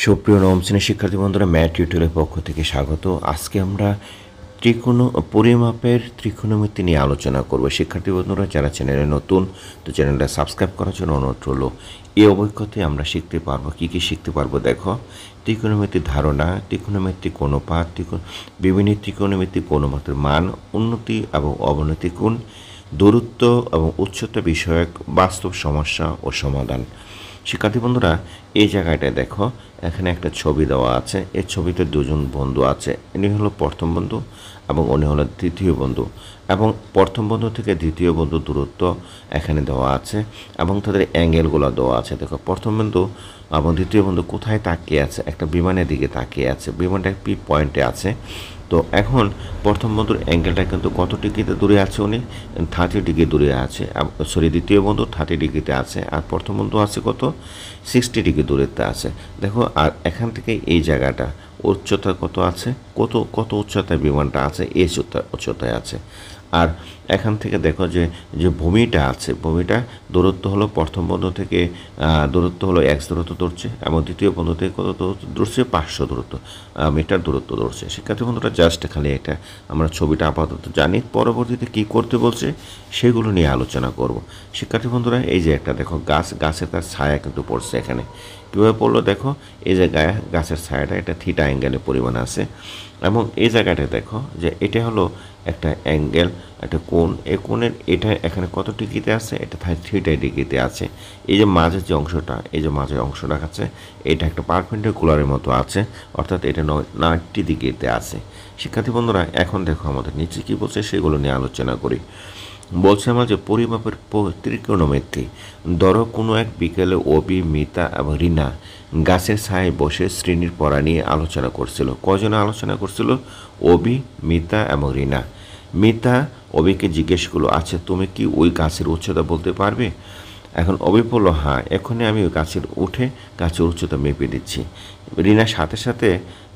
সুপ্রিয় নবম শ্রেণীর শিক্ষার্থী বন্ধুরা, ম্যাথ টিউটোরিয়ালের পক্ষ থেকে স্বাগত। আজকে আমরা পরিমাপের ত্রিকোণমিতি নিয়ে আলোচনা করব। শিক্ষার্থী বন্ধুরা যারা চ্যানেলে নতুন, তো চ্যানেলটা সাবস্ক্রাইব করার জন্য অনুরোধ রইল। এই অবক্ষতে আমরা শিখতে পারবো, কী কী শিখতে পারবো দেখো। ত্রিকোণমিতির ধারণা, ত্রিকোণমিতিক অনুপাত, বিভিন্ন ত্রিকোণমিতিক অনুপাতের মান, উন্নতি এবং অবনতি কোণ, দূরত্ব এবং উচ্চতা বিষয়ক বাস্তব সমস্যা ও সমাধান। শিক্ষার্থী বন্ধুরা, এই জায়গাটায় দেখো, এখানে একটা ছবি দেওয়া আছে। এই ছবিতে দুজন বন্ধু আছে। ইনি হলো প্রথম বন্ধু এবং উনি হলো দ্বিতীয় বন্ধু, এবং প্রথম বন্ধু থেকে দ্বিতীয় বন্ধু দূরত্ব এখানে দেওয়া আছে এবং তাদের অ্যাঙ্গেলগুলো দেওয়া আছে। দেখো, প্রথম বন্ধু এবং দ্বিতীয় বন্ধু কোথায় তাকিয়ে আছে? একটা বিমানের দিকে তাকিয়ে আছে। বিমানটা পি পয়েন্টে আছে। তো এখন প্রথম বন্ধুর অ্যাঙ্গেলটা কিন্তু কত ডিগ্রিতে দূরে আছে? উনি 30 ডিগ্রি দূরে আছে। দ্বিতীয় বন্ধু 30 ডিগ্রিতে আছে, আর প্রথম বন্ধু আছে কত? 60 ডিগ্রি দূরেতে আছে। দেখো, আর এখান থেকে এই জায়গাটা উচ্চতা কত আছে? কত উচ্চতায় বিমানটা আছে? এই উচ্চতায় আছে। আর এখান থেকে দেখো যে যে ভূমিটা আছে, ভূমিটা দূরত্ব হলো প্রথম বন্ধু থেকে দূরত্ব হলো এক্স দূরত্ব ধরছে, এবং দ্বিতীয় বন্ধু থেকে কত দূরত্ব ধরছে? 500 দূরত্ব মিটার দূরত্ব ধরছে। শিক্ষার্থী বন্ধুরা, জাস্ট খালি এটা আমরা ছবিটা আপাতত জানি, পরবর্তীতে কী করতে বলছে সেগুলো নিয়ে আলোচনা করব। শিক্ষার্থী বন্ধুরা, এই যে একটা দেখো গাছে তার ছায়া কিন্তু পড়ছে এখানে। কীভাবে পড়লো দেখো, এই যে গাছের ছায়াটা এটা থিটা অ্যাঙ্গেলে পরিমাণ আছে, এবং এই জায়গাটা দেখো যে এটা হলো একটা অ্যাঙ্গেল, একটা কোণ। এই কোণের এটা এখানে কত ডিগ্রিতে আছে? এটা 30 ডিগ্রিতে আছে। এই যে মাঝের যে অংশটা, এই যে মাঝের অংশটা আছে, এটা একটা পারপেন্ডিকুলারের মতো আছে, অর্থাৎ এটা 90 ডিগ্রিতে আছে। শিক্ষার্থী বন্ধুরা, এখন দেখো আমাদের নিচে কী বলছে সেগুলো নিয়ে আলোচনা করি। বলছে আমার যে পরিমাপের ত্রিকোণমিতি। ধরো কোনো এক বিকেলে অবি, মিতা এবং রিনা গাছের ছায়ায় বসে শ্রেণীর পড়া নিয়ে আলোচনা করছিল। কজনে আলোচনা করছিল? অবি, মিতা এবং রিনা। মিতা অবিকে জিজ্ঞেস করলো, আচ্ছা তুমি কি ওই গাছের উচ্চতা বলতে পারবে? এখন অবি বলল, হ্যাঁ, এখনই আমি ওই গাছের উঠে গাছের উচ্চতা মেপে দিচ্ছি। রিনার সাথে সাথে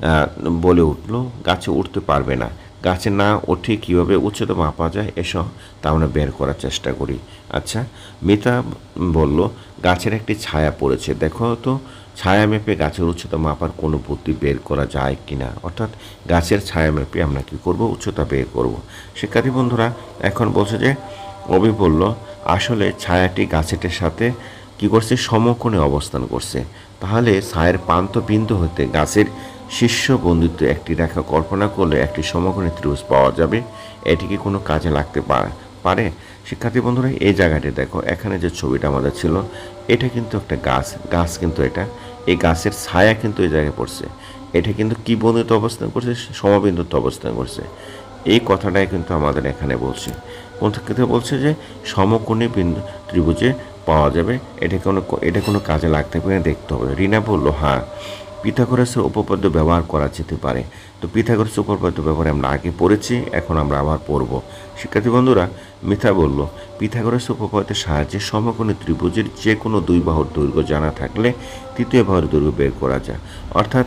বলে উঠলো, গাছে উঠতে পারবে না। গাছে না উঠে কীভাবে উচ্চতা মাপা যায় এসব তা আমরা বের করার চেষ্টা করি। আচ্ছা, মিতা বলল, গাছের একটি ছায়া পড়েছে, দেখো তো ছায়া মেপে গাছের উচ্চতা মাপার কোনো বুদ্ধি বের করা যায় কি না। অর্থাৎ গাছের ছায়া মেপে আমরা কী করব? উচ্চতা বের করব। শিক্ষার্থী বন্ধুরা, এখন বলছে যে অবি বলল, আসলে ছায়াটি গাছেটির সাথে কী করছে? সমকোণে অবস্থান করছে। তাহলে ছায়ের প্রান্ত বিন্দু হতে গাছের শীর্ষ বন্ধুত্ব একটি রেখা কল্পনা করলে একটি সমকোণী ত্রিভুজ পাওয়া যাবে। এটি কি কোনো কাজে লাগতে পারে? শিক্ষার্থী বন্ধুরা, এই জায়গাটি দেখো, এখানে যে ছবিটা আমাদের ছিল, এটা কিন্তু একটা গাছ কিন্তু এটা, এই গাছের ছায়া কিন্তু এই জায়গায় পড়ছে। এটা কিন্তু কি বিন্দুতে অবস্থান করছে? সমবিন্দুতে অবস্থান করছে। এই কথাটাই কিন্তু আমাদের এখানে বলছে। কোন ক্ষেত্রে বলছে যে সমকোণী বিন্দু ত্রিভুজে পাওয়া যাবে। এটা কোনো কাজে লাগতে পারে দেখতে হবে। রিনা বলল, হ্যাঁ, পিথাগোরাসের উপপাদ্য ব্যবহার করা যেতে পারে। তো পিথাগোরাসের উপপাদ্য ব্যবহারে আমরা আগে পড়েছি, এখন আমরা আবার পড়ব। শিক্ষার্থী বন্ধুরা, মিথা বলল, পিথাগোরাসের উপপাদ্যের সাহায্যে সমকোণী ত্রিভুজের যে কোনো দুই বাহুর দৈর্ঘ্য জানা থাকলে তৃতীয় বাহুর দৈর্ঘ্য বের করা যায়। অর্থাৎ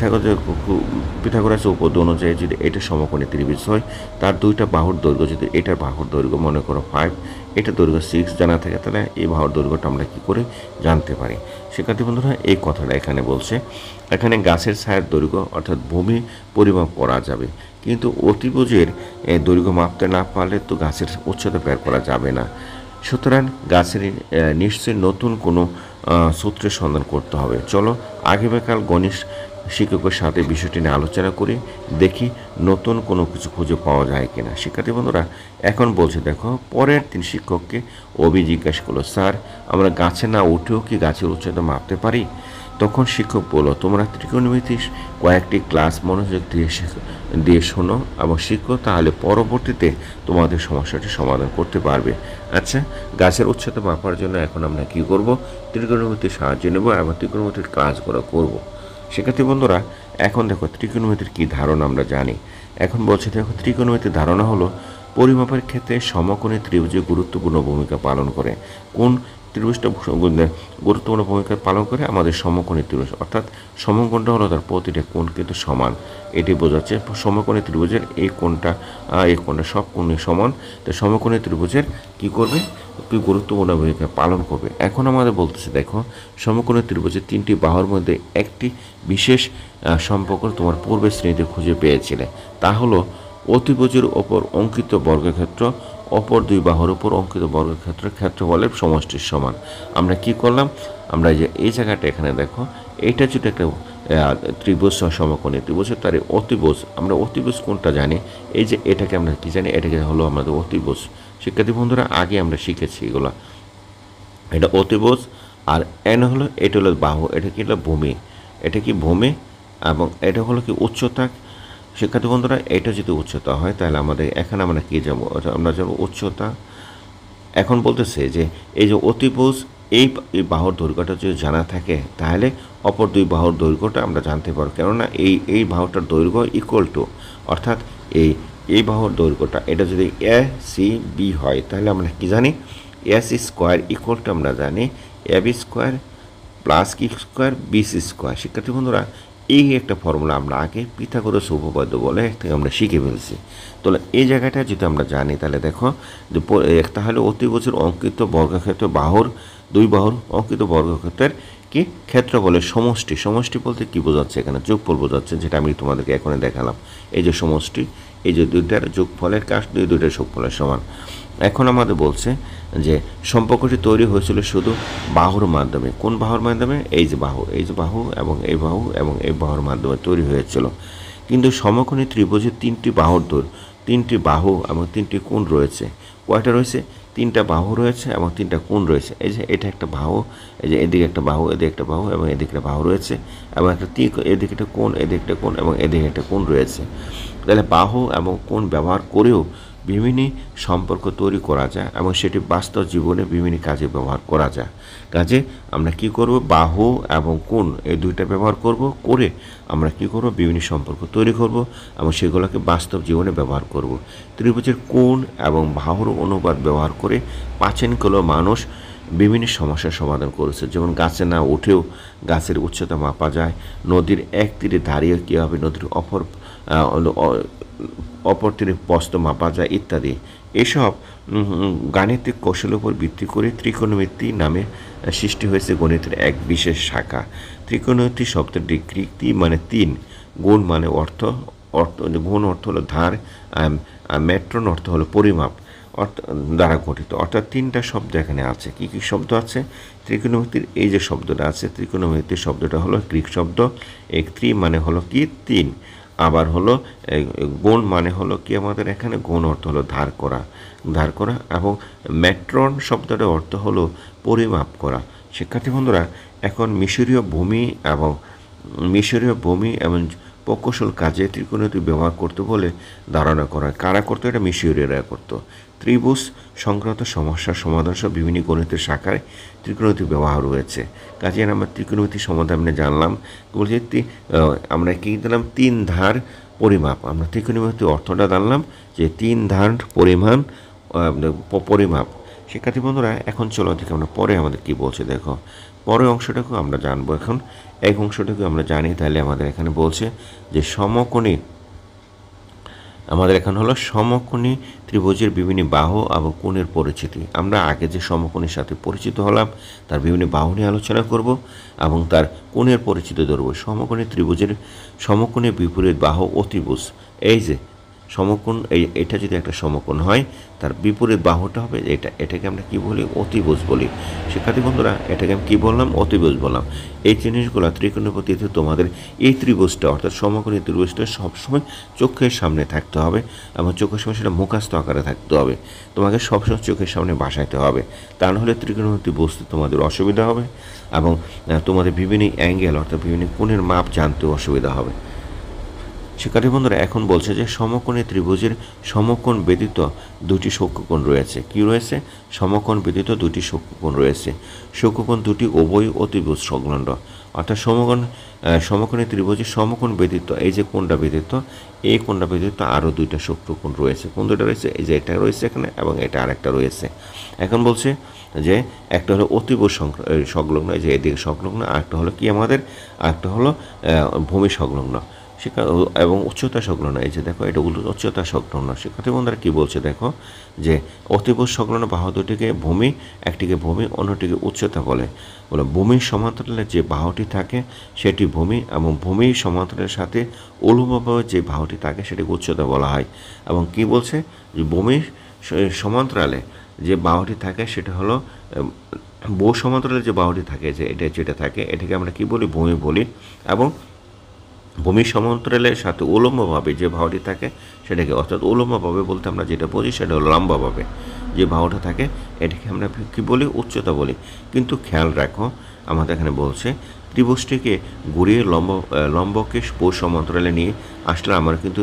পিথাগোরাসের উপপাদ্য অনুযায়ী যদি এটা সমকোণী ত্রিভুজ হয়, তার দুইটা বাহুর দৈর্ঘ্য, যদি এটার বাহুর দৈর্ঘ্য মনে করো 5, এটা দৈর্ঘ্য 6 জানা থাকে, তাহলে এই বাহুর দৈর্ঘ্যটা আমরা কী করে জানতে পারি। শিক্ষার্থী বন্ধুরা, এই কথাটা এখানে বলছে। এখানে গাছের ছায়ার দৈর্ঘ্য অর্থাৎ ভূমি পরিমাপ করা যাবে, কিন্তু অতিভুজের দৈর্ঘ্য মাপতে না পারলে তো গাছের উচ্চতা বের করা যাবে না। সুতরাং গাছের নিশ্চয়ই নতুন কোনো সূত্রের সন্ধান করতে হবে। চলো আগামীকাল গণিত শিক্ষকের সাথে বিষয়টি নিয়ে আলোচনা করি, দেখি নতুন কোনো কিছু খুঁজে পাওয়া যায় কিনা। শিক্ষার্থী বন্ধুরা, এখন বলছে দেখো, পরের দিন শিক্ষককে অবি জিজ্ঞাসা করলো, স্যার, আমরা গাছে না উঠেও কি গাছের উচ্চতা মাপতে পারি? তখন শিক্ষক বলল, তোমরা ত্রিকোণমিতির কয়েকটি ক্লাস মনোযোগ দিয়ে শোনো এবং শিখো, তাহলে পরবর্তীতে তোমাদের সমস্যাটি সমাধান করতে পারবে। আচ্ছা, গাছের উচ্চতা মাপার জন্য এখন আমরা কী করব? ত্রিকোণমিতির সাহায্য নেব এবং ত্রিকোণমিতির কাজগুলো করব। শিক্ষার্থী বন্ধুরা, এখন দেখো ত্রিকোণমিতির কী ধারণা আমরা জানি। এখন বলছে দেখো, ত্রিকোণমিতির ধারণা হলো পরিমাপের ক্ষেত্রে সমকোণী ত্রিভুজে গুরুত্বপূর্ণ ভূমিকা পালন করে। কোন ত্রিভুজটা গুরুত্বপূর্ণ ভূমিকা পালন করে আমাদের সমকোণী ত্রিভুজ, অর্থাৎ সমকোণটা হলো তার প্রতিটা কোণ কিন্তু সমান, এটি বোঝাচ্ছে সমকোণী ত্রিভুজের এই কোণটা সব কোণই সমান। তো সমকোণী ত্রিভুজের কী করবে, কি গুরুত্বপূর্ণ ভূমিকা পালন করবে। এখন আমাদের বলতেছে দেখো, সমকোণী ত্রিভুজের তিনটি বাহুর মধ্যে একটি বিশেষ সম্পর্ক তোমার পূর্বের শ্রেণীতে খুঁজে পেয়েছিলে, তা হলো অতিভুজের ওপর অঙ্কিত বর্গক্ষেত্র অপর দুই বাহুর উপর অঙ্কিত বর্গক্ষেত্রের ক্ষেত্রফলের সমষ্টির সমান। আমরা কি করলাম, আমরা যে এই জায়গাটা এখানে দেখো, এইটা যদি একটা ত্রিভুজ সমকোণী ত্রিভুজ, তার অতিভুজ, আমরা অতিভুজ কোনটা জানি, এই যে এটাকে আমরা কি জানি, এটাকে হলো আমাদের অতিভুজ। শিক্ষার্থী বন্ধুরা আগে আমরা শিখেছি এগুলো, এটা অতিভুজ। আর এন হলো, এটা হলো বাহু, এটা কি হলো ভূমি, এটা কি ভূমি, এবং এটা হলো কি উচ্চতা। শিক্ষার্থী বন্ধুরা এটা যদি উচ্চতা হয় তাহলে আমাদের এখানে আমরা কী যাবো, আমরা যাবো উচ্চতা। এখন বলতেছে যে এই যে অতিভুজ, এই বাহুর দৈর্ঘ্যটা যদি জানা থাকে তাহলে অপর দুই বাহুর দৈর্ঘ্যটা আমরা জানতে পারবো, কেননা এই বাহুটার দৈর্ঘ্য ইকুয়াল টু, অর্থাৎ এই বাহুর দৈর্ঘ্যটা এটা যদি এ সি বি হয় তাহলে আমরা কি জানি, এস স্কোয়ার ইকুয়াল টু আমরা জানি এ বি স্কোয়ার প্লাস কি স্কোয়ার বি সি স্কোয়ার। শিক্ষার্থী বন্ধুরা এই একটা ফর্মুলা আমরা আগে পিথাগোরাস উপপাদ্য বলে থেকে আমরা শিখে ফেলছি। তাহলে এই জায়গাটা যদি আমরা জানি তাহলে দেখো যে তাহলে অতিভুজের অঙ্কিত বর্গক্ষেত্র দুই বাহুর অঙ্কিত বর্গক্ষেত্রের কি ক্ষেত্রফলের সমষ্টি, সমষ্টি বলতে কি বোঝাচ্ছে, এখানে যোগফল বোঝাচ্ছে, যেটা আমি তোমাদেরকে এখন দেখালাম। এই যে সমষ্টি, এই যে দুইটার যোগফলের কাজ দুইটার যোগফলের সমান। এখন আমাদের বলছে যে সম্পর্কটি তৈরি হয়েছিল শুধু বাহুর মাধ্যমে। কোন বাহুর মাধ্যমে, এই যে বাহু এবং এই বাহু এবং এই বাহুর মাধ্যমে তৈরি হয়েছিল। কিন্তু সমকোণী ত্রিভুজের তিনটি বাহু এবং তিনটি কোণ রয়েছে। কয়টা রয়েছে, তিনটা বাহু রয়েছে এবং তিনটা কোণ রয়েছে। এই যে এটা একটা বাহু, এই যে এদিকে একটা বাহু, এদিকে একটা বাহু এবং এদিকে একটা বাহু রয়েছে, এবং একটা এদিকে একটা কোণ, এদিকে একটা কোণ এবং এদিকে একটা কোণ রয়েছে। তাহলে বাহু এবং কোণ ব্যবহার করেও বিভিন্ন সম্পর্ক তৈরি করা যায় এবং সেটি বাস্তব জীবনে বিভিন্ন কাজে ব্যবহার করা যায়। কাজে আমরা কি করব, বাহু এবং কোণ এই দুইটা ব্যবহার করে আমরা কি করব, বিভিন্ন সম্পর্ক তৈরি করব এবং সেগুলোকে বাস্তব জীবনে ব্যবহার করব। ত্রিভুজের কোণ এবং বাহুর অনুপাত ব্যবহার করে প্রাচীনকালে মানুষ বিভিন্ন সমস্যার সমাধান করেছে। যেমন গাছে না উঠেও গাছের উচ্চতা মাপা যায়, নদীর এক তীরে দাঁড়িয়ে কীভাবে নদীর অপর তীরে প্রস্থ মাপা যায় ইত্যাদি। এসব গাণিতিক কৌশলের উপর ভিত্তি করে ত্রিকোণমিতি নামে সৃষ্টি হয়েছে গণিতের এক বিশেষ শাখা। ত্রিকোণমিতি শব্দটি গ্রিক মানে তিন, গুণ মানে গুণ অর্থ হলো ধার, মেট্রন অর্থ হলো পরিমাপ দ্বারা গঠিত। অর্থাৎ তিনটা শব্দ এখানে আছে। কি কি শব্দ আছে, ত্রিকোণমিতির এই যে শব্দটা আছে, ত্রিকোণমিতির শব্দটা হলো গ্রিক শব্দ। এই ত্রি মানে হলো কি তিন, আবার হলো গুণ মানে হলো কি আমাদের এখানে গুণ অর্থ হলো ধার করা, এবং মেট্রন শব্দটার অর্থ হলো পরিমাপ করা। শিক্ষার্থী বন্ধুরা এখন মিশরীয় ভূমি এবং প্রকৌশল কাজে ত্রিকোণমিতি ব্যবহার করতে বলে ধারণা করা। কারা করতো, এটা মিশরীয়রা করতো। ত্রিভুজ সংক্রান্ত সমস্যার সমাধান সহ বিভিন্ন গণিতের শাখায় ত্রিকোণমিতি ব্যবহার রয়েছে। কাজে আমরা ত্রিকোণমিতি সমাধান জানলাম, বলছি আমরা কি দিলাম, তিন ধার পরিমাপ। আমরা ত্রিকোণমিতি অর্থটা জানলাম যে তিন ধার পরিমাপ। শিক্ষার্থী বন্ধুরা এখন চলো দেখি আমরা পরে আমাদের কি বলছে। দেখো পরের অংশটাকে আমরা জানবো। এখন এক অংশটাকে আমরা জানি, তাহলে আমাদের এখানে বলছে যে আমাদের এখানে হলো সমকোণী ত্রিভুজের বিভিন্ন বাহু এবং কোণের পরিচিতি। আমরা আগে যে সমকোণীর সাথে পরিচিত হলাম তার বিভিন্ন বাহু নিয়ে আলোচনা করব এবং তার কোণের পরিচিতি ধরব। সমকোণের বিপরীত বাহু অতিভুজ। এই যে সমকোণ, এটা যদি একটা সমকোণ হয় তার বিপরীত বাহুটা হবে এটাকে আমরা কি বলি, অতিভুজ বলি। শিক্ষার্থী বন্ধুরা এটাকে আমি কী বললাম, অতিভুজ বললাম। এই জিনিসগুলো ত্রিকোণমিতিতে তোমাদের এই ত্রিভুজটা অর্থাৎ সমকোণী ত্রিভুজটা সবসময় চোখের সামনে থাকতে হবে এবং চোখের সামনে সেটা মুখস্থ আকারে থাকতে হবে। তোমাকে সবসময় চোখের সামনে বাসাইতে হবে, তা নাহলে ত্রিকোণমিতি বুঝতে তোমাদের অসুবিধা হবে এবং তোমাদের বিভিন্ন অ্যাঙ্গেল অর্থাৎ বিভিন্ন কোণের মাপ জানতেও অসুবিধা হবে। শিক্ষার্থী বন্ধুরা এখন বলছে যে সমকোণী ত্রিভুজের সমকোণ ব্যতীত দুটি সূক্ষ্মকোণ রয়েছে। কি রয়েছে, সমকোণ ব্যতীত দুটি সূক্ষ্মকোণ রয়েছে। সূক্ষ্মকোণ দুটি উভয় অতিভুজ সংলগ্ন, অর্থাৎ সমকোণী ত্রিভুজের সমকোণ ব্যতীত এই যে কোণটা ব্যতীত এই কোণটা ব্যতীত আরও দুইটা শত্রুকোণ রয়েছে। কোন দুইটা রয়েছে? এই যে এটা রয়েছে এখানে এবং এটা আরেকটা রয়েছে। এখন বলছে যে একটা হলো অতীব সংলগ্ন, এই যে এদিকে সংলগ্ন, আরেকটা হলো কি আমাদের, আরেকটা হলো ভূমি সংলগ্ন এবং উচ্চতা সংলগ্ন। এই যে দেখো এটা উচ্চতা সংলগ্ন। শিক্ষার্থী বন্ধুরা কী বলছে দেখো যে অতীব সংলগ্ন বাহু দুটিকে ভূমি, একটিকে ভূমি অন্যটিকে উচ্চতা বলে। ভূমির সমান্তরালে যে বাহুটি থাকে সেটি ভূমি এবং ভূমির সমান্তরালের সাথে অনুভূতভাবে যে বাহুটি থাকে সেটাকে উচ্চতা বলা হয়। এবং কি বলছে যে ভূমির সমান্তরালে যে বাহুটি থাকে সেটা হলো বহু সমান্তরালে যে বাহুটি থাকে, যে এটা যেটা থাকে এটাকে আমরা কি বলি? ভূমি বলি। এবং ভূমির সমান্তরালের সাথে উলম্বভাবে যে বাহুটি থাকে সেটাকে, অর্থাৎ উলম্বভাবে বলতে আমরা যেটা বুঝি সেটা হলো লম্বাভাবে যে বাহুটা থাকে এটাকে আমরা কী বলি? উচ্চতা বলি। কিন্তু খেয়াল রাখো আমাদের এখানে বলছে ত্রিভুজটিকে ঘুরিয়ে লম্বকে সমান্তরালে নিয়ে আসলে আমরা কিন্তু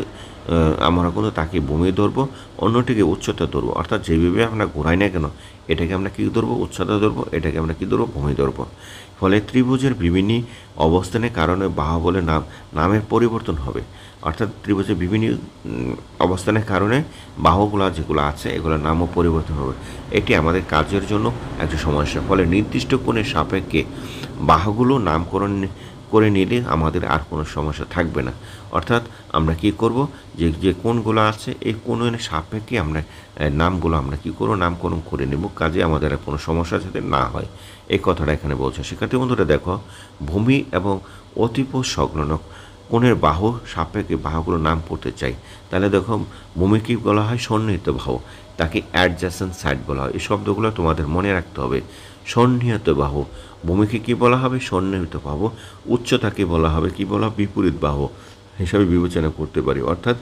তাকে ভূমি ধরবো, অন্যটিকে উচ্চতা ধরবো। অর্থাৎ যেভাবে আমরা ঘোরাই না কেন এটাকে আমরা কী ধরবো? উচ্চতা ধরবো, এটাকে আমরা কী ধরবো? ভূমি ধরবো। ফলে ত্রিভুজের বিভিন্ন অবস্থানের কারণে বাহু বলে নামের পরিবর্তন হবে। অর্থাৎ ত্রিভুজের বিভিন্ন অবস্থানের কারণে বাহুগুলো যেগুলো আছে এগুলোর নামও পরিবর্তন হবে। এটি আমাদের কাজের জন্য একটা সমস্যা। ফলে নির্দিষ্ট কোণের সাপেক্ষে বাহুগুলো নামকরণ করে নিলে আমাদের আর কোনো সমস্যা থাকবে না। অর্থাৎ আমরা কি করব, যে কোণগুলো আছে এই কোণের সাপেক্ষে আমরা নামগুলো আমরা কী করবো? নামকরণ করে নেব, কাজে আমাদের আর কোনো সমস্যা যাতে না হয় এই কথাটা এখানে বলছে। শিক্ষার্থী বন্ধুরা দেখো ভূমি এবং অতীব সংলগ্ন কোণের বাহু সাপেক্ষে বাহুগুলোর নাম পড়তে চাই, তাহলে দেখো ভূমি কী বলা হয়? সন্নিহিত বাহু, তাকে অ্যাডজাসেন্ট সাইড বলা হয়। এই শব্দগুলো তোমাদের মনে রাখতে হবে। সন্নিহিত বাহু, ভূমিকে কী বলা হবে? সন্নিহিত বাহু। উচ্চতাকে বলা হবে কি বলা? বিপরীত বাহু হিসাবে বিবেচনা করতে পারি। অর্থাৎ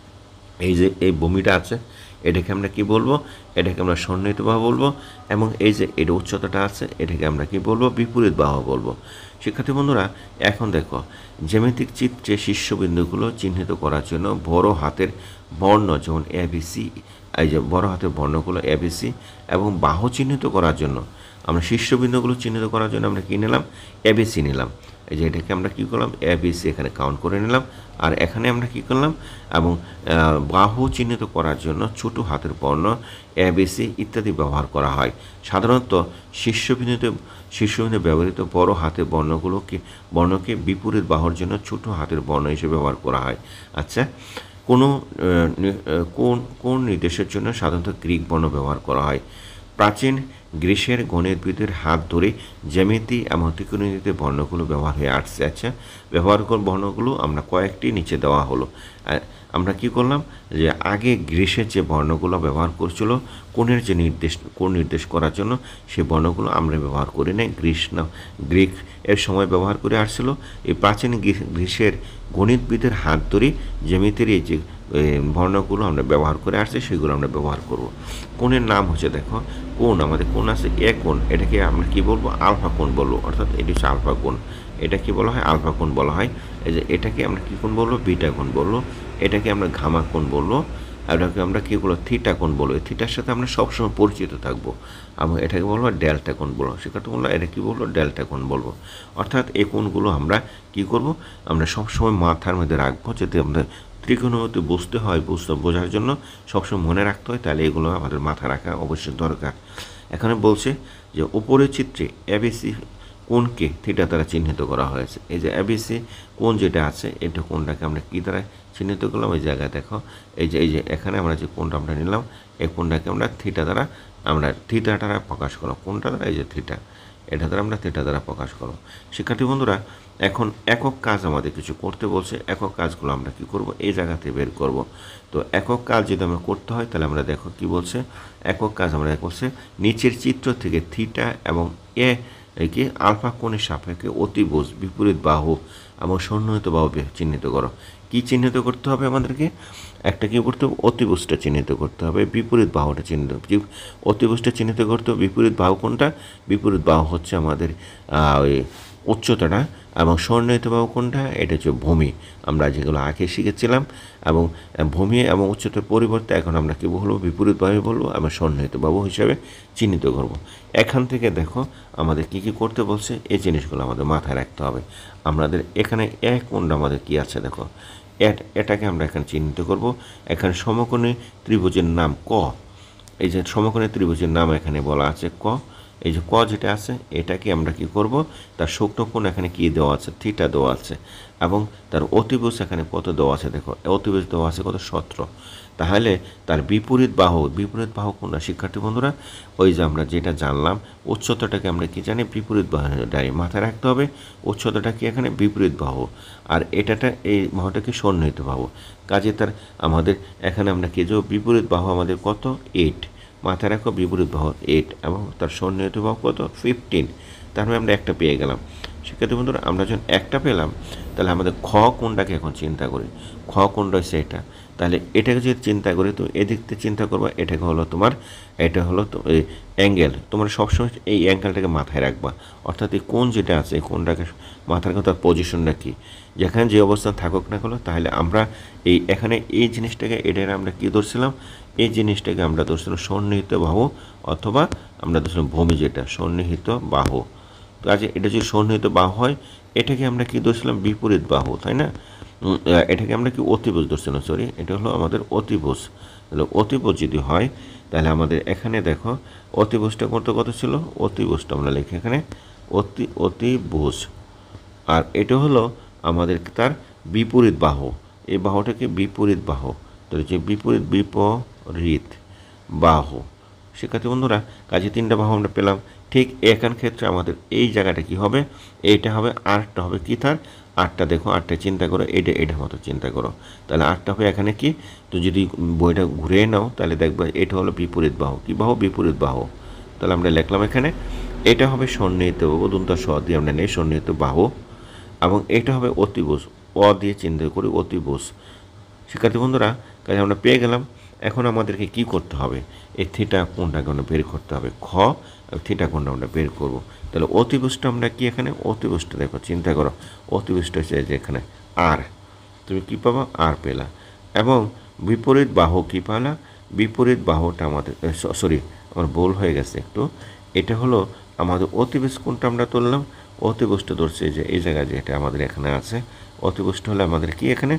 এই যে এই ভূমিটা আছে এটাকে আমরা কি বলবো? এটাকে আমরা সন্নিহিত বাহু বলবো। এবং এই যে এটা উচ্চতাটা আছে এটাকে আমরা কি বলবো? বিপরীত বাহু বলবো। শিক্ষার্থী বন্ধুরা এখন দেখো জ্যামিতিক চিত্রে শীর্ষবিন্দুগুলো চিহ্নিত করার জন্য বড় হাতের বর্ণ যেমন ABC, এই যে বড় হাতের বর্ণগুলো ABC এবং বাহু চিহ্নিত করার জন্য আমরা শীর্ষবিন্দুগুলো চিহ্নিত করার জন্য আমরা কী নিলাম? ABC নিলাম। এই যে এটাকে আমরা কী করলাম? ABC এখানে কাউন্ট করে নিলাম। আর এখানে আমরা কী করলাম? এবং বাহু চিহ্নিত করার জন্য ছোটো হাতের বর্ণ ABC ইত্যাদি ব্যবহার করা হয়। সাধারণত শীর্ষবিন্দুতে ব্যবহৃত বড় হাতের বর্ণকে বিপরীত বাহুর জন্য ছোটো হাতের বর্ণ হিসেবে ব্যবহার করা হয়। আচ্ছা, কোন নির্দেশের জন্য সাধারণত গ্রিক বর্ণ ব্যবহার করা হয়? প্রাচীন গ্রীসের গণিতবিদের হাত ধরে জ্যামিতি এবং ত্রিকোণমিতিতে বর্ণগুলো ব্যবহার হয়ে আসছে। আচ্ছা, ব্যবহার বর্ণগুলো আমরা কয়েকটি নিচে দেওয়া হলো। আমরা কি করলাম? যে আগে গ্রীসের যে বর্ণগুলো ব্যবহার করছিল কোণ নির্দেশ করার জন্য সেই বর্ণগুলো আমরা ব্যবহার করি নাই, গ্রিক এর সময় ব্যবহার করে আসছিল। এই প্রাচীন গ্রীসের গণিতবিদের হাত ধরে জ্যামিতির এই যে বর্ণগুলো আমরা ব্যবহার করে আসছি সেগুলো আমরা ব্যবহার করব। কোণের নাম হচ্ছে দেখো আমাদের কোণ আছে এ কোণ, এটাকে আমরা কি বলবো? আলফা কোণ বলবো। অর্থাৎ এটি হচ্ছে আলফা কোণ। এটা কি বলা হয়? আলফা কোণ বলা হয়। এই যে এটাকে আমরা কী কোণ বলবো? বিটা কোণ বলবো। এটাকে আমরা গামা কোণ বলবো। এটাকে আমরা কী বলবো? থিটা কোণ বলবো। এই থিটার সাথে আমরা সবসময় পরিচিত থাকবো। এবং এটাকে বলবো ডেল্টা কোণ বলবো। শিক্ষার্থী বললো এটা কী বলবো? ডেল্টা কোণ বলবো। অর্থাৎ এই কোণগুলো আমরা কী করবো? আমরা সবসময় মাথার মধ্যে রাখবো, যাতে আমরা ত্রিকোণমিতি বোঝার জন্য সবসময় মনে রাখতে হয়, তাহলে এগুলো আমাদের মাথায় রাখা অবশ্যই দরকার। এখানে বলছে যে উপরের চিত্রে ABC কোণকে থিটা দ্বারা চিহ্নিত করা হয়েছে। এই যে ABC কোণ যেটা আছে এটা কোণটাকে আমরা কী দ্বারা চিহ্নিত করলাম? এই জায়গায় দেখো এই যে এখানে আমরা যে কোণটা আমরা নিলাম এই কোণটাকে আমরা থিটা দ্বারা প্রকাশ করলাম। কোণটা দ্বারা? এই যে থিটা, এটা দ্বারা আমরা থিটা দ্বারা প্রকাশ করব। শিক্ষার্থী বন্ধুরা এখন একক কাজ আমাদের কিছু করতে বলছে। একক কাজগুলো আমরা কি করব? এই জায়গাতে বের করব। তো একক কাজ যদি আমরা করতে হয় তাহলে আমরা দেখো কি বলছে। একক কাজ আমরা বলছে নিচের চিত্র থেকে থিটা এবং কি আলফা কোণের সাপেক্ষে অতিভুজ, বিপরীত বাহু এবং সন্নিহিত বাহু চিহ্নিত করো। কি চিহ্নিত করতে হবে আমাদেরকে? একটা কী করতে হবে? অতিভুজটা চিহ্নিত করতে হবে, বিপরীত বাহুটা চিহ্নিত অতিভুজটা চিহ্নিত করতে হবে। বিপরীত বাহু কোনটা? বিপরীত বাহু হচ্ছে আমাদের ওই উচ্চতাটা এবং সন্নিহিত বাহু কোনটা, এটা হচ্ছে ভূমি, আমরা যেগুলো আগে শিখেছিলাম। এবং ভূমি এবং উচ্চতার পরিবর্তে এখন আমরা কী বলবো, বিপরীত বাহু বলবো এবং সন্নিহিত বাহু হিসাবে চিহ্নিত করব। এখান থেকে দেখো আমাদের কি কি করতে বলছে, এই জিনিসগুলো আমাদের মাথায় রাখতে হবে। আমাদের এখানে এক কোণটা আমাদের কি আছে দেখো, এটাকে আমরা এখানে চিহ্নিত করব। এখানে সমকোণী ত্রিভুজের নাম ক, এই যে সমকোণী ত্রিভুজের নাম এখানে বলা আছে ক। এই যে ক যেটা আছে এটাকে আমরা কি করব, তার সূক্ষ্মকোণ এখানে কি দেওয়া আছে, থিটা দেওয়া আছে, এবং তার অতিভুজ এখানে কত দেওয়া আছে দেখো, অতিভুজ দেওয়া আছে কত, 17। তাহলে তার বিপরীত বাহু কোনটা শিক্ষার্থী বন্ধুরা, ওই যে আমরা যেটা জানলাম উচ্চতাটাকে আমরা কি জানি, বিপরীত বাহু মাথায় রাখতে হবে। উচ্চতাটা কি এখানে বিপরীত বাহু, আর এটাটা এই বাহুটাকে সন্নিহিত বাহু। কাজে তার আমাদের এখানে আমরা কি যে বিপরীত বাহু আমাদের কত, 8, মাথায় রাখো বিপরীত বাহু 8 এবং তার সন্নিহিত বাহু কত, 15। তার মানে আমরা একটা পেয়ে গেলাম। শিক্ষার্থী বন্ধুরা আমরা যখন একটা পেলাম তাহলে আমাদের খ কোণটাকে এখন চিন্তা করি, খ কোণটা হচ্ছে এটা। তাহলে এটাকে যদি চিন্তা করি, তুমি এদিক থেকে চিন্তা করবা, এটাকে হলো তোমার, এটা হলো অ্যাঙ্গেল। তোমরা সবসময় এই অ্যাঙ্গেলটাকে মাথায় রাখবা, অর্থাৎ এই কোণ যেটা আছে এই কোণটাকে মাথায় রাখো, তার পজিশনটা কী, যেখানে যে অবস্থান থাকুক না হলো। তাহলে আমরা এখানে এই জিনিসটাকে, এটার আমরা কী ধরছিলাম, এই জিনিসটাকে আমরা ধরছিলাম সন্নিহিত বাহু, অথবা আমরা ধরছিলাম ভূমি যেটা সন্নিহিত বাহু। কাজে এটা যদি সন্নিহিত বাহু হয়, এটাকে আমরা কি ধরছিলাম, বিপরীত বাহু, তাই না? এটাকে আমরা কি অতিভুজ ধরছিলাম, সরি, এটা হলো আমাদের অতিভুজ। তাহলে অতিভুজ যদি হয় তাহলে আমাদের এখানে দেখো অতিভুজটা কত ছিল, অতিভুজটা আমরা লিখি এখানে অতিভুজ, আর এটা হলো আমাদের তার বিপরীত বাহু। এই বাহুটাকে বিপরীত বাহু, তাহলে যে বিপরীত বাহু। শিক্ষার্থী বন্ধুরা কাজে তিনটা বাহু আমরা পেলাম। ঠিক এখান ক্ষেত্রে আমাদের এই জায়গাটা কি হবে, এইটা হবে, আটটা হবে কি তার, আটটা দেখো, আটটা চিন্তা করো, এটার মতো চিন্তা করো। তাহলে আটটা হবে এখানে কি, তো যদি বইটা ঘুরে নাও তাহলে দেখবে এটা হলো বিপরীত বাহু। কি বাহু, বিপরীত বাহু। তাহলে আমরা লিখলাম এখানে এটা হবে সন্নিহিত বাহু, দন্তা স দিয়ে আমরা নেই সন্নিহিত বাহু, এবং এটা হবে অতিভুজ, অ দিয়ে চিন্তা করি অতিভুজ। শিক্ষার্থী বন্ধুরা কাজে আমরা পেয়ে গেলাম। এখন আমাদেরকে কি করতে হবে, এই থিটা কোণটাকে আমরা বের করতে হবে, খ থিটা কোণটা আমরা বের করব। তাহলে অতিভুজটা আমরা কি এখানে, অতিভুজটা দেখো চিন্তা করো, অতিভুজটা হচ্ছে যে এখানে আর, তুমি কি পাবা, আর পেলা। এবং বিপরীত বাহু কি পালা, বিপরীত বাহুটা আমাদের, সরি আমার ভুল হয়ে গেছে একটু, এটা হলো আমাদের অতিভুজ কোণটা আমরা তুললাম, অতিভুজটা ধরছে যে এই জায়গায় যেটা আমাদের এখানে আছে, অতিভুজটা হলো আমাদের কি এখানে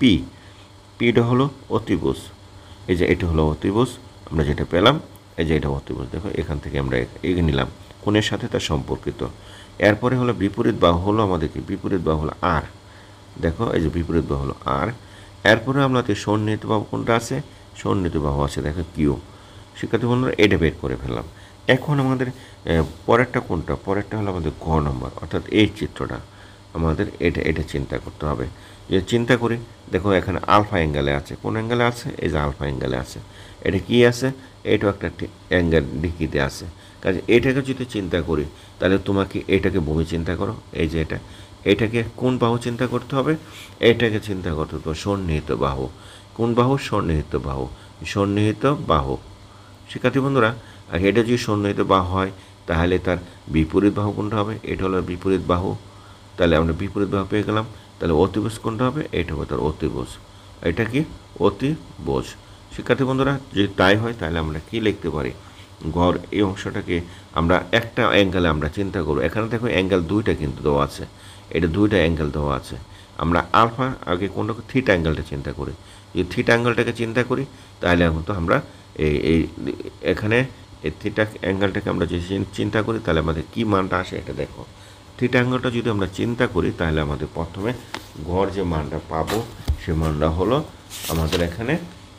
পিটা হলো অতিভুজ। এই যে এটা হলো অতিভুজ, আমরা যেটা পেলাম, এই যে এটা অতিভুজ, দেখো এখান থেকে আমরা এগিয়ে নিলাম কোণের সাথে তার সম্পর্কিত। এরপরে হলো বিপরীত বাহু হলো আমাদের কি, বিপরীত বাহু হলো আর, দেখো এই যে বিপরীত বাহু হলো আর। এরপরে আমাদের সন্নিহিত বাহু কোনটা আছে, সন্নিহিত বাহু আছে দেখো কিউ। শিক্ষার্থী বন্ধুরা এটা বের করে ফেললাম। এখন আমাদের পরেরটা কোনটা, পরেরটা হলো আমাদের গ নম্বর, অর্থাৎ এই চিত্রটা আমাদের এটা চিন্তা করতে হবে। যে চিন্তা করি দেখো এখানে আলফা অ্যাঙ্গেলে আছে, কোন অ্যাঙ্গেলে আছে, এই যে আলফা অ্যাঙ্গেলে আছে। এটা কি আছে, এটাও একটা অ্যাঙ্গেল ডিকিতে আছে। কাজে এটাকে যদি চিন্তা করি তাহলে তোমাকে এটাকে ভূমি চিন্তা করো, এই যে এটাকে কোন বাহু চিন্তা করতে হবে, এটাকে চিন্তা করতে হবে সন্নিহিত বাহু। কোন বাহু, সন্নিহিত বাহু, সন্নিহিত বাহু। শিক্ষার্থী বন্ধুরা আর এটা যদি সন্নিহিত বাহু হয় তাহলে তার বিপরীত বাহু কোনটা হবে, এটা হলো বিপরীত বাহু। তাহলে আমরা বিপরীত বাহু পেয়ে গেলাম। তাহলে অতিভুজ কোনটা হবে, এটা হবে তার অতিভুজ, এটা কি অতিভুজ। শিক্ষার্থী বন্ধুরা যদি তাই হয় তাহলে আমরা কি লিখতে পারি, ঘর এই অংশটাকে আমরা একটা অ্যাঙ্গেলে আমরা চিন্তা করব। এখানে দেখো অ্যাঙ্গেল দুইটা কিন্তু দেওয়া আছে, এটা দুইটা অ্যাঙ্গেল দেওয়া আছে। আমরা আলফা আগে কোনটা, থিটা অ্যাঙ্গেলটা চিন্তা করি। যদি থিটা অ্যাঙ্গেলটাকে চিন্তা করি তাহলে তো আমরা এই এখানে এই থিটা অ্যাঙ্গেলটাকে আমরা যদি চিন্তা করি তাহলে আমাদের কী মানটা আসে এটা দেখো। থিটা অ্যাঙ্গেলটা যদি আমরা চিন্তা করি তাহলে আমাদের প্রথমে গড় যে মানটা পাবো সে মানটা হলো আমাদের এখানে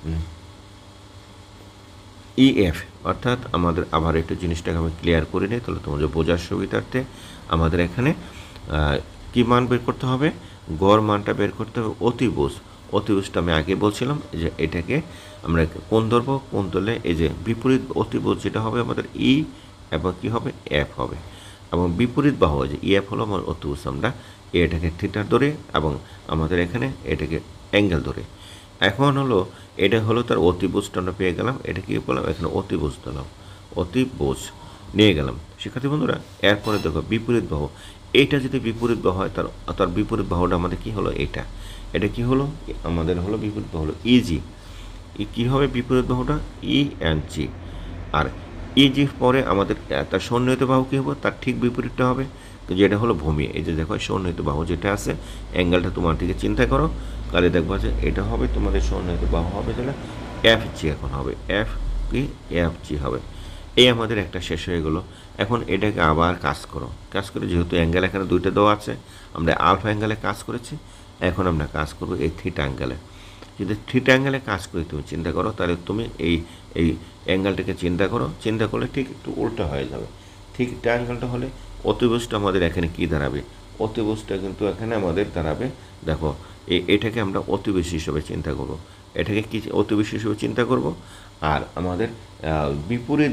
ইএফ, অর্থাৎ আমাদের আবার একটু জিনিসটাকে আমি ক্লিয়ার করে নিই তাহলে তোমাদের বোঝার সুবিধার্থে। আমাদের এখানে কী মান বের করতে হবে, গড় মানটা বের করতে হবে অতিভুজ। অতিভুজটা আমি আগে বলছিলাম যে এটাকে আমরা কোন ধরবো, কোন ধরলে এই যে বিপরীত অতিভুজ যেটা হবে আমাদের ই এবং কী হবে, এফ হবে। এবং বিপরীত বাহু যে ইএফ হলো আমার অতিভুজ, আমরা এটাকে থিটার ধরে এবং আমাদের এখানে এটাকে অ্যাঙ্গেল ধরে। এখন হলো এটা হলো তার অতিভুজটা আমরা পেয়ে গেলাম, এটা কী বললাম এখানে অতিভুজ দিলাম, অতিভুজ নিয়ে গেলাম। শিক্ষার্থী বন্ধুরা এরপরে দেখো বিপরীত বাহু, এইটা যদি বিপরীত বাহু হয় তার বিপরীত বাহুটা আমাদের কি হলো, এটা কি হলো, আমাদের হলো বিপরীত বাহু হলো ইজি। কী হবে বিপরীত বাহুটা, E and G. R easy পরে আমাদের তার সন্নিহিত বাহু কী হবে, তার ঠিক বিপরীতটা হবে, যেটা হলো ভূমি। এই যে দেখো সন্নিহিত বাহু যেটা আছে, অ্যাঙ্গেলটা তোমার দিকে চিন্তা করো, তাহলে দেখবা যে এটা হবে তোমাদের সন্নিহিত বাহু হবে যেটা এফ জি, এখন হবে এফ কি, এফ জি হবে। এই আমাদের একটা শেষ হয়ে গেলো। এখন এটাকে আবার কাজ করে, যেহেতু অ্যাঙ্গেল এখানে দুইটা দেওয়া আছে, আমরা আলফা অ্যাঙ্গেলে কাজ করেছি, এখন আমরা কাজ করবো এই থিটা অ্যাঙ্গেলে। যদি থিটা অ্যাঙ্গেলে কাজ করে তুমি চিন্তা করো, তাহলে তুমি এই এই অ্যাঙ্গেলটাকে চিন্তা করলে ঠিক একটু উল্টো হয়ে যাবে। ঠিক থিটা অ্যাঙ্গেলটা হলে অতিভুজটা আমাদের এখানে কি দাঁড়াবে, অতিভুজটা কিন্তু এখানে আমাদের দাঁড়াবে, দেখো এটাকে আমরা অতিভুজ হিসেবে চিন্তা করব, এটাকে কি অতিভুজ হিসেবে চিন্তা করব। আর আমাদের বিপরীত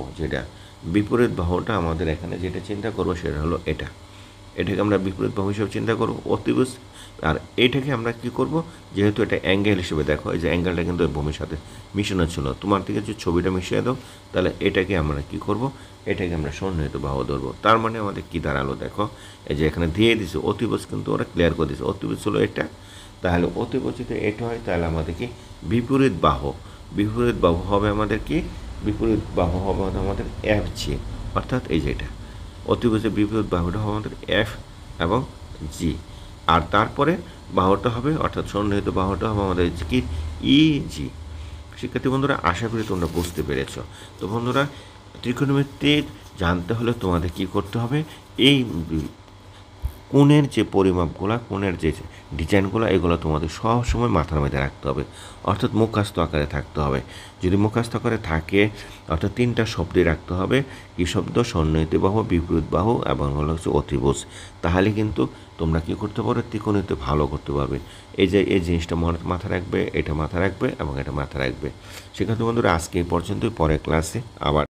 বাহুটা আমাদের এখানে যেটা চিন্তা করবো সেটা হলো এটাকে আমরা বিপরীত বাহু হিসেবে চিন্তা করব, অতিভুজ। আর এইটাকে আমরা কি করব, যেহেতু এটা অ্যাঙ্গেল হিসেবে, দেখো এই যে অ্যাঙ্গেলটা কিন্তু ভূমির সাথে মিশানো ছিল, তোমার থেকে যে ছবিটা মিশিয়ে দাও, তাহলে এটাকে আমরা কি করব, এটাকে আমরা সন্নিহিত বাহু ধরবো। তার মানে আমাদের কি দাঁড়ালো, দেখো এই যে এখানে দিয়ে দিছে অতিভুজ, কিন্তু ওরা ক্লিয়ার করে দিচ্ছে অতিভুজ হলো এটা, তাহলে অতিভুজ যদি এটা হয় তাহলে আমাদের কি বিপরীত বাহু হবে আমাদের কি, বিপরীত বাহু হবে আমাদের এফ জি, অর্থাৎ এই যে এটা অতিভুজের বিপরীত বাহুটা হবে আমাদের এফ এবং জি। আর তারপরে বাহুটা হবে, অর্থাৎ সন্নিহিত বাহুটা হবে আমাদের কি, ই জি। শিক্ষার্থী বন্ধুরা, আশা করি তোমরা বুঝতে পেরেছ। তো বন্ধুরা, ত্রিকোণমিতি জানতে হলে তোমাদের কি করতে হবে, এই কোণের যে পরিমাপগুলো, কোণের যে ডিজাইনগুলো, এগুলো তোমাদের সবসময় মাথার মধ্যে রাখতে হবে, অর্থাৎ মুখস্থ আকারে থাকতে হবে। যদি মুখস্থ আকারে থাকে, অর্থাৎ 3টা শব্দই রাখতে হবে, কি শব্দ, সন্নিহিত বাহু, বিপরীত বাহু এবং হলো হচ্ছে অতিভুজ। তাহলে কিন্তু তোমরা কি করতে পারো, ত্রিকোণমিতি ভালো করতে পারবে। এই জিনিসটা মাথা রাখবে, এটা মাথা রাখবে এবং এটা মাথা রাখবে। সেক্ষেত্রে বন্ধুরা, আজকে এই পর্যন্তই, পরের ক্লাসে আবার